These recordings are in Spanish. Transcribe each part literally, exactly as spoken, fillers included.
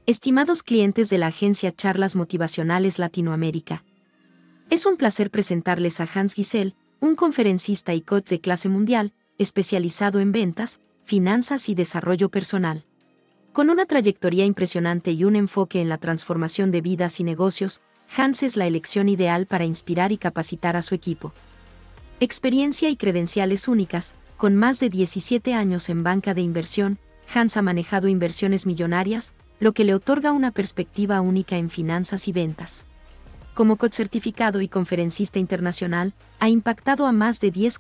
Estimados clientes de la agencia Charlas Motivacionales Latinoamérica, es un placer presentarles a Hans Gisel, un conferencista y coach de clase mundial, especializado en ventas, finanzas y desarrollo personal. Con una trayectoria impresionante y un enfoque en la transformación de vidas y negocios, Hans es la elección ideal para inspirar y capacitar a su equipo. Experiencia y credenciales únicas, con más de diecisiete años en banca de inversión, Hans ha manejado inversiones millonarias, lo que le otorga una perspectiva única en finanzas y ventas. Como coach certificado y conferencista internacional, ha impactado a más de diez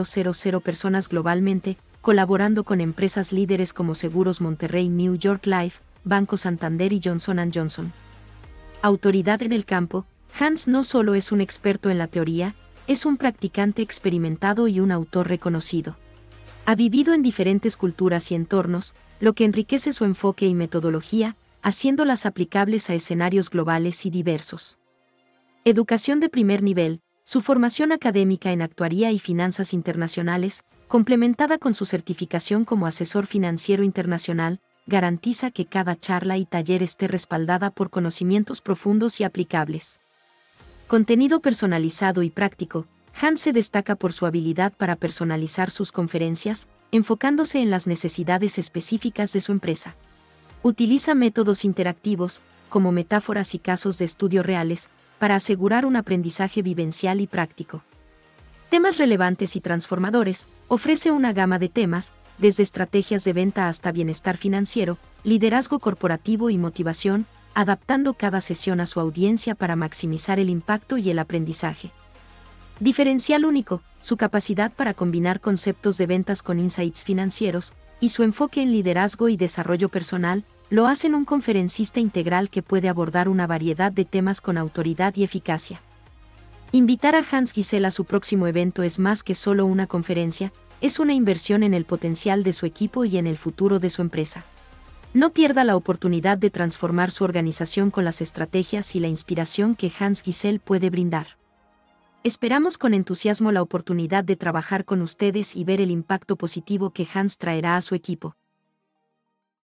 mil personas globalmente, colaborando con empresas líderes como Seguros Monterrey, New York Life, Banco Santander y Johnson and Johnson. Autoridad en el campo, Hans no solo es un experto en la teoría, es un practicante experimentado y un autor reconocido. Ha vivido en diferentes culturas y entornos, lo que enriquece su enfoque y metodología, haciéndolas aplicables a escenarios globales y diversos. Educación de primer nivel, su formación académica en actuaría y finanzas internacionales, complementada con su certificación como asesor financiero internacional, garantiza que cada charla y taller esté respaldada por conocimientos profundos y aplicables. Contenido personalizado y práctico, Hans se destaca por su habilidad para personalizar sus conferencias, enfocándose en las necesidades específicas de su empresa. Utiliza métodos interactivos, como metáforas y casos de estudio reales, para asegurar un aprendizaje vivencial y práctico. Temas relevantes y transformadores, ofrece una gama de temas, desde estrategias de venta hasta bienestar financiero, liderazgo corporativo y motivación, adaptando cada sesión a su audiencia para maximizar el impacto y el aprendizaje. Diferencial único, su capacidad para combinar conceptos de ventas con insights financieros, y su enfoque en liderazgo y desarrollo personal, lo hacen un conferencista integral que puede abordar una variedad de temas con autoridad y eficacia. Invitar a Hans Gisel a su próximo evento es más que solo una conferencia, es una inversión en el potencial de su equipo y en el futuro de su empresa. No pierda la oportunidad de transformar su organización con las estrategias y la inspiración que Hans Gisel puede brindar. Esperamos con entusiasmo la oportunidad de trabajar con ustedes y ver el impacto positivo que Hans traerá a su equipo.